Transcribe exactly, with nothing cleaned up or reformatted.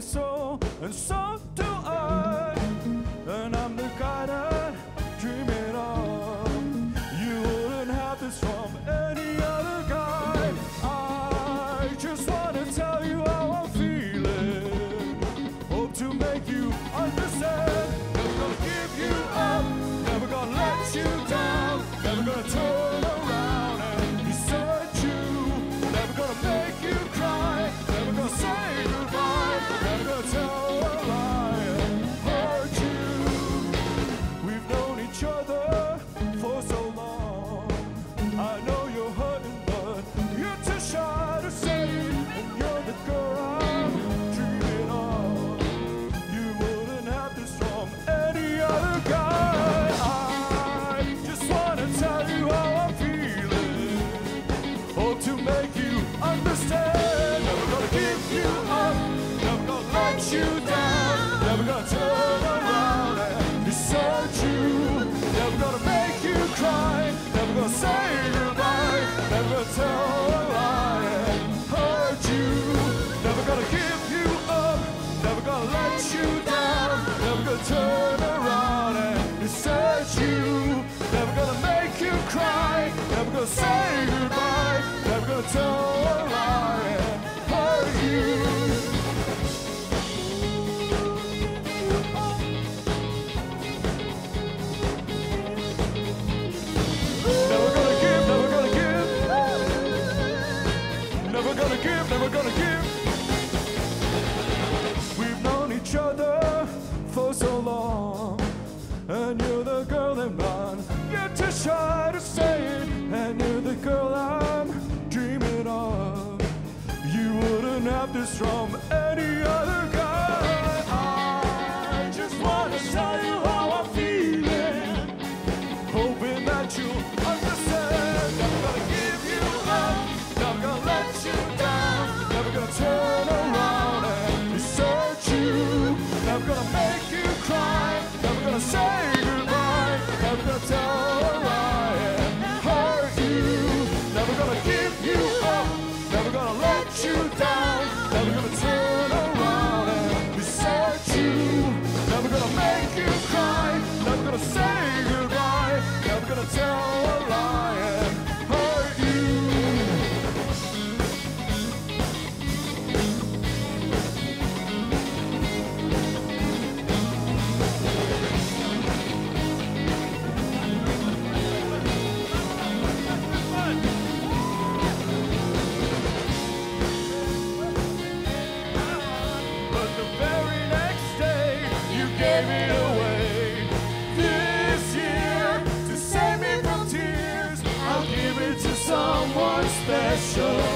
soul, and so do I. And I'm the guy that dreaming of. You wouldn't have this from any other guy. I just wanna tell you how I'm feeling. Hope to make you understand. Never gonna give you up, never gonna let you down, never gonna turn around and desert you, never gonna make you cry, never gonna say goodbye, never gonna tell a lie and hurt you. We've known each other for so long. I know you're hurting, but you're too shy to say it. And you're the girl I'm dreaming of. You wouldn't have this from any other guy. I just wanna tell you how I'm feeling. Hope to make you understand. Never gonna give you up, never gonna let you down, never gonna turn around and desert you, never gonna make you cry, never gonna say goodbye, never gonna tell a lie and hurt you, never gonna give you up, never gonna let you down, never gonna turn around and desert you, never gonna make you cry, never gonna say goodbye, never gonna tell a lie and hurt you. Never gonna give, never gonna give, never gonna give, never gonna give. We've known each other for so long, and you're the girl in mine. You're too shy to say it, and you're the girl I'm dreaming of. You wouldn't have this from any other guy. I just wanna tell you how I'm feeling, hoping that you'll understand. Never gonna give you up, never gonna let you down, never gonna turn around and desert you, never gonna make you cry, never gonna say goodbye, never gonna tell a lie and hurt you, never gonna give you up, never gonna let you down, never gonna turn around and desert you, never gonna make you cry, never gonna say goodbye, never gonna tell a lie and hurt you. But the very next day, you gave it away. This year, to save me from tears, I'll give it to someone special.